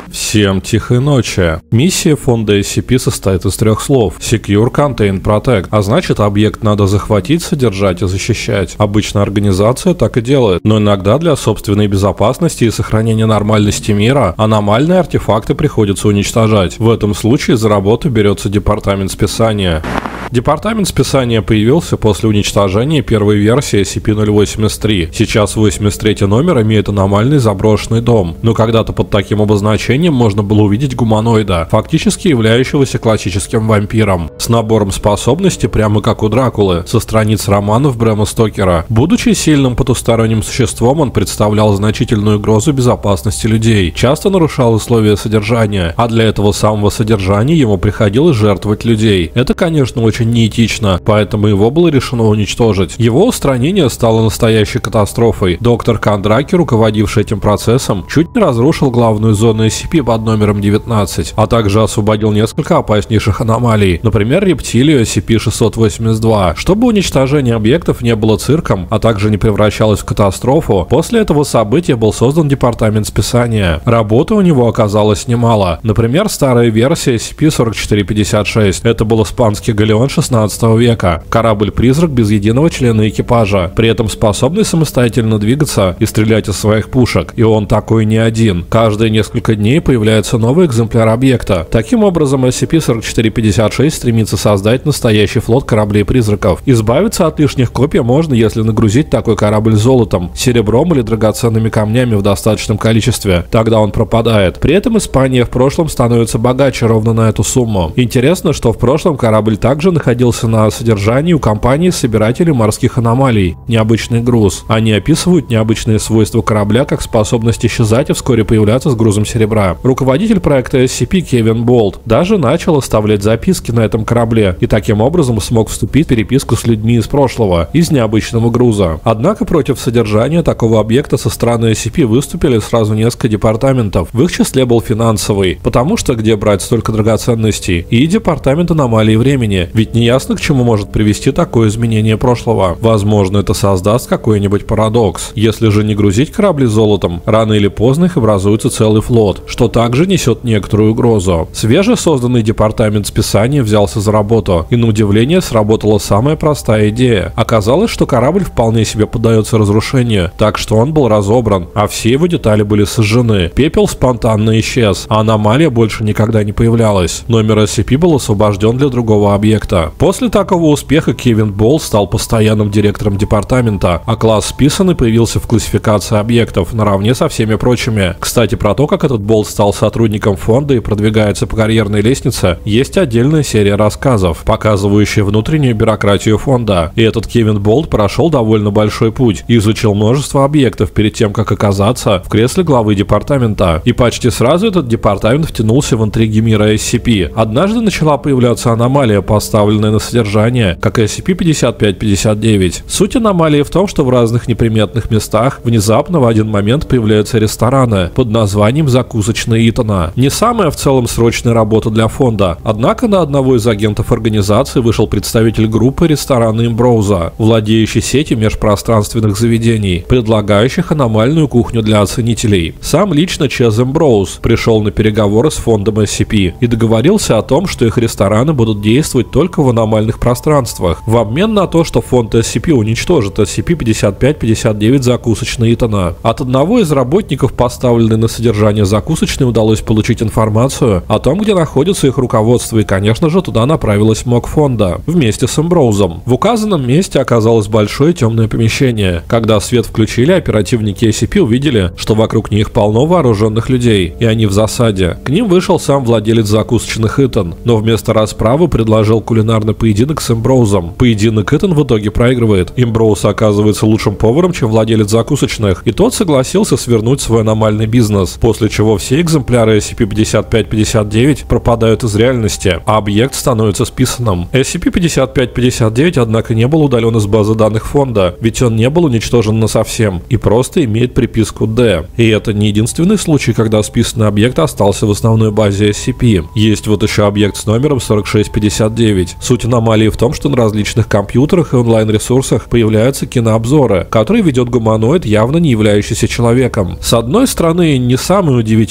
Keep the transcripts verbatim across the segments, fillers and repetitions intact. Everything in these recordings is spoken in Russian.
Всем тихой ночи. Миссия фонда эс си пи состоит из трех слов: Secure, Contain, Protect, а значит, объект надо захватить, содержать и защищать. Обычно организация так и делает, но иногда для собственной безопасности и сохранения нормальности мира аномальные артефакты приходится уничтожать. В этом случае за работу берется департамент списания. Департамент списания появился после уничтожения первой версии эс си пи ноль восемьдесят три. Сейчас восемьдесят третий номер имеет аномальный заброшенный дом, но когда-то под таким обозначением можно было увидеть гуманоида, фактически являющегося классическим вампиром, с набором способностей прямо как у Дракулы, со страниц романов Брэма Стокера. Будучи сильным потусторонним существом, он представлял значительную угрозу безопасности людей, часто нарушал условия содержания, а для этого самого содержания ему приходилось жертвовать людей. Это, конечно, очень неэтично, поэтому его было решено уничтожить. Его устранение стало настоящей катастрофой. Доктор Кондраки, руководивший этим процессом, чуть не разрушил главную зону эс си пи под номером девятнадцать, а также освободил несколько опаснейших аномалий, например, рептилию эс си пи шестьсот восемьдесят два. Чтобы уничтожение объектов не было цирком, а также не превращалось в катастрофу, после этого события был создан департамент списания. Работы у него оказалось немало. Например, старая версия эс си пи сорок четыре пятьдесят шесть. Это был испанский галеон шестнадцатого века. Корабль-призрак без единого члена экипажа, при этом способный самостоятельно двигаться и стрелять из своих пушек. И он такой не один. Каждые несколько дней появляется новый экземпляр объекта. Таким образом, эс си пи сорок четыре пятьдесят шесть стремится создать настоящий флот кораблей-призраков. Избавиться от лишних копий можно, если нагрузить такой корабль золотом, серебром или драгоценными камнями в достаточном количестве. Тогда он пропадает. При этом Испания в прошлом становится богаче ровно на эту сумму. Интересно, что в прошлом корабль также находился на содержании у компании-собирателей морских аномалий. Необычный груз. Они описывают необычные свойства корабля, как способность исчезать и вскоре появляться с грузом серебра. Руководитель проекта эс си пи Кевин Болт даже начал оставлять записки на этом корабле и таким образом смог вступить в переписку с людьми из прошлого, из необычного груза. Однако против содержания такого объекта со стороны эс си пи выступили сразу несколько департаментов. В их числе был финансовый, потому что где брать столько драгоценностей, и департамент аномалий времени, ведь неясно, к чему может привести такое изменение прошлого. Возможно, это создаст какой-нибудь парадокс. Если же не грузить корабли золотом, рано или поздно их образуется целый флот, что также несет некоторую угрозу. Свежесозданный департамент списания взялся за работу, и на удивление сработала самая простая идея. Оказалось, что корабль вполне себе поддается разрушению, так что он был разобран, а все его детали были сожжены. Пепел спонтанно исчез, а аномалия больше никогда не появлялась. Номер эс си пи был освобожден для другого объекта. После такого успеха Кевин Болт стал постоянным директором департамента, а класс списанный появился в классификации объектов наравне со всеми прочими. Кстати, про то, как этот Болт стал сотрудником фонда и продвигается по карьерной лестнице, есть отдельная серия рассказов, показывающая внутреннюю бюрократию фонда. И этот Кевин Болт прошел довольно большой путь и изучил множество объектов перед тем, как оказаться в кресле главы департамента. И почти сразу этот департамент втянулся в интриги мира эс си пи. Однажды начала появляться аномалия, поставленная на содержание, как эс си пи пятьдесят пять пятьдесят девять. Суть аномалии в том, что в разных неприметных местах внезапно в один момент появляются рестораны под названием «Закусочная Итана». Не самая в целом срочная работа для фонда, однако на одного из агентов организации вышел представитель группы ресторана Имброуза, владеющий сетью межпространственных заведений, предлагающих аномальную кухню для оценителей. Сам лично Чез Имброуз пришел на переговоры с фондом эс си пи и договорился о том, что их рестораны будут действовать только в аномальных пространствах, в обмен на то, что фонд эс си пи уничтожит эс си пи пятьдесят пять пятьдесят девять закусочной Итана. От одного из работников, поставленной на содержание закусочной, удалось получить информацию о том, где находится их руководство, и, конечно же, туда направилась МОК фонда вместе с Эмброузом. В указанном месте оказалось большое темное помещение. Когда свет включили, оперативники эс си пи увидели, что вокруг них полно вооруженных людей, и они в засаде. К ним вышел сам владелец закусочных Итан, но вместо расправы предложил кулинарный поединок с Эмброузом. Поединок Итан в итоге проигрывает. Эмброуз оказывается лучшим поваром, чем владелец закусочных, и тот согласился свернуть свой аномальный бизнес, после чего все экземпляры эс си пи пятьдесят пять пятьдесят девять пропадают из реальности, а объект становится списанным. эс си пи пятьдесят пять пятьдесят девять, однако, не был удален из базы данных фонда, ведь он не был уничтожен насовсем и просто имеет приписку D. И это не единственный случай, когда списанный объект остался в основной базе эс си пи. Есть вот еще объект с номером сорок шесть пятьдесят девять. Суть аномалии в том, что на различных компьютерах и онлайн-ресурсах появляются кинообзоры, которые ведет гуманоид, явно не являющийся человеком. С одной стороны, не самая удивительная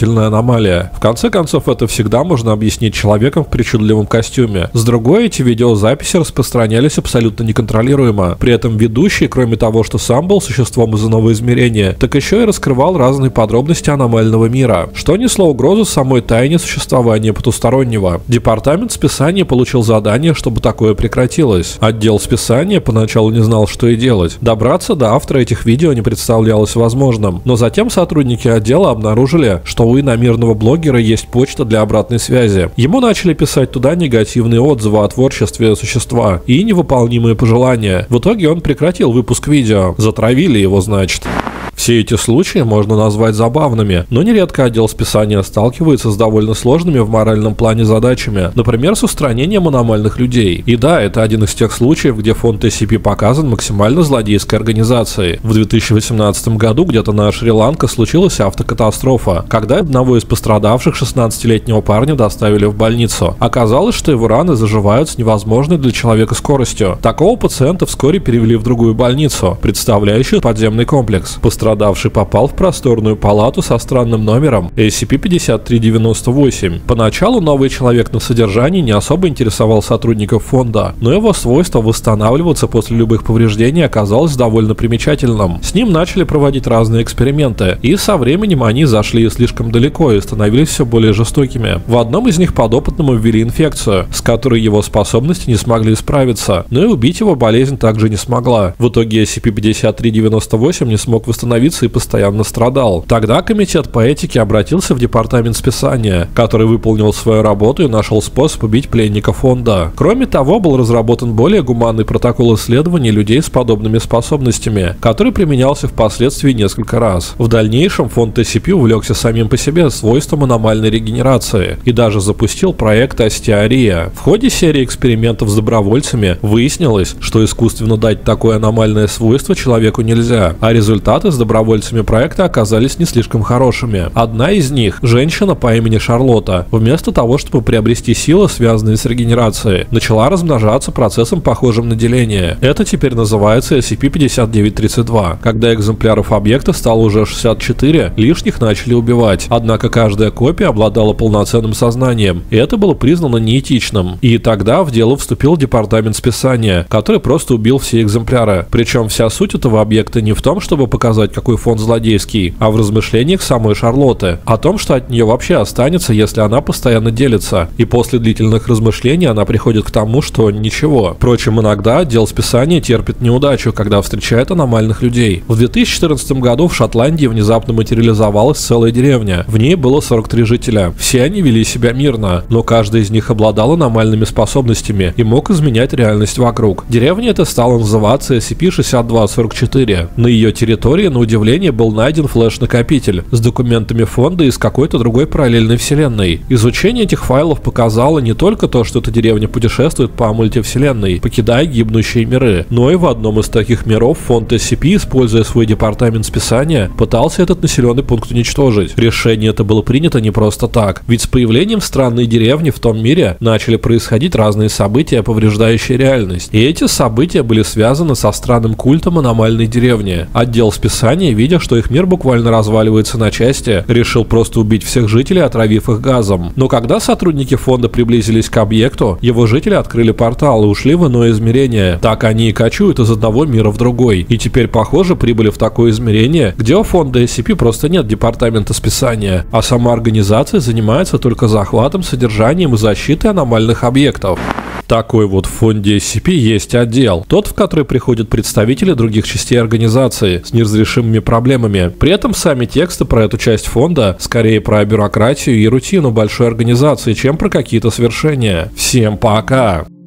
подозрительная аномалия. В конце концов, это всегда можно объяснить человеком в причудливом костюме. С другой, эти видеозаписи распространялись абсолютно неконтролируемо. При этом ведущий, кроме того, что сам был существом из иного измерения, так еще и раскрывал разные подробности аномального мира, что несло угрозу самой тайне существования потустороннего. Департамент списания получил задание, чтобы такое прекратилось. Отдел списания поначалу не знал, что и делать. Добраться до автора этих видео не представлялось возможным, но затем сотрудники отдела обнаружили, что у иномирного блогера есть почта для обратной связи. Ему начали писать туда негативные отзывы о творчестве существа и невыполнимые пожелания. В итоге он прекратил выпуск видео. Затравили его, значит. Все эти случаи можно назвать забавными, но нередко отдел списания сталкивается с довольно сложными в моральном плане задачами, например, с устранением аномальных людей. И да, это один из тех случаев, где фонд эс си пи показан максимально злодейской организацией. В две тысячи восемнадцатом году где-то на Шри-Ланке случилась автокатастрофа, когда одного из пострадавших шестнадцатилетнего парня доставили в больницу. Оказалось, что его раны заживают с невозможной для человека скоростью. Такого пациента вскоре перевели в другую больницу, представляющую подземный комплекс. Пострадавший попал в просторную палату со странным номером эс си пи пятьдесят три девяносто восемь. Поначалу новый человек на содержании не особо интересовал сотрудников фонда, но его свойство восстанавливаться после любых повреждений оказалось довольно примечательным. С ним начали проводить разные эксперименты, и со временем они зашли слишком далеко и становились все более жестокими. В одном из них подопытному ввели инфекцию, с которой его способности не смогли справиться, но и убить его болезнь также не смогла. В итоге эс си пи пятьдесят три девяносто восемь не смог восстановиться и постоянно страдал. Тогда комитет по этике обратился в департамент списания, который выполнил свою работу и нашел способ убить пленника фонда. Кроме того, был разработан более гуманный протокол исследований людей с подобными способностями, который применялся впоследствии несколько раз. В дальнейшем фонд эс си пи увлекся самим по себе свойством аномальной регенерации и даже запустил проект остеария. В ходе серии экспериментов с добровольцами выяснилось, что искусственно дать такое аномальное свойство человеку нельзя, а результаты с добровольцами проекта оказались не слишком хорошими. Одна из них, женщина по имени Шарлотта, вместо того, чтобы приобрести силы, связанные с регенерацией, начала размножаться процессом, похожим на деление. Это теперь называется эс си пи пятьдесят девять тридцать два. Когда экземпляров объекта стало уже шестьдесят четыре, лишних начали убивать. Однако каждая копия обладала полноценным сознанием, и это было признано неэтичным. И тогда в дело вступил департамент списания, который просто убил все экземпляры. Причем вся суть этого объекта не в том, чтобы показать, какой фонд злодейский, а в размышлениях самой Шарлотты о том, что от нее вообще останется, если она постоянно делится. И после длительных размышлений она приходит к тому, что ничего. Впрочем, иногда отдел списания терпит неудачу, когда встречает аномальных людей. В две тысячи четырнадцатом году в Шотландии внезапно материализовалась целая деревня. В ней было сорок три жителя. Все они вели себя мирно, но каждый из них обладал аномальными способностями и мог изменять реальность вокруг. Деревня эта стала называться эс си пи шестьдесят два сорок четыре. На ее территории, на удивление, был найден флеш-накопитель с документами фонда из какой-то другой параллельной вселенной. Изучение этих файлов показало не только то, что эта деревня путешествует по мультивселенной, покидая гибнущие миры, но и в одном из таких миров фонд эс си пи, используя свой департамент списания, пытался этот населенный пункт уничтожить. Решение это было принято не просто так, ведь с появлением странной деревни в том мире начали происходить разные события, повреждающие реальность. И эти события были связаны со странным культом аномальной деревни. Отдел списания, видя, что их мир буквально разваливается на части, решил просто убить всех жителей, отравив их газом. Но когда сотрудники фонда приблизились к объекту, его жители открыли портал и ушли в иное измерение. Так они и кочуют из одного мира в другой. И теперь, похоже, прибыли в такое измерение, где у фонда эс си пи просто нет департамента списания, а сама организация занимается только захватом, содержанием и защитой аномальных объектов. Такой вот в фонде эс си пи есть отдел, тот, в который приходят представители других частей организации с неразрешимыми проблемами. При этом сами тексты про эту часть фонда скорее про бюрократию и рутину большой организации, чем про какие-то свершения. Всем пока!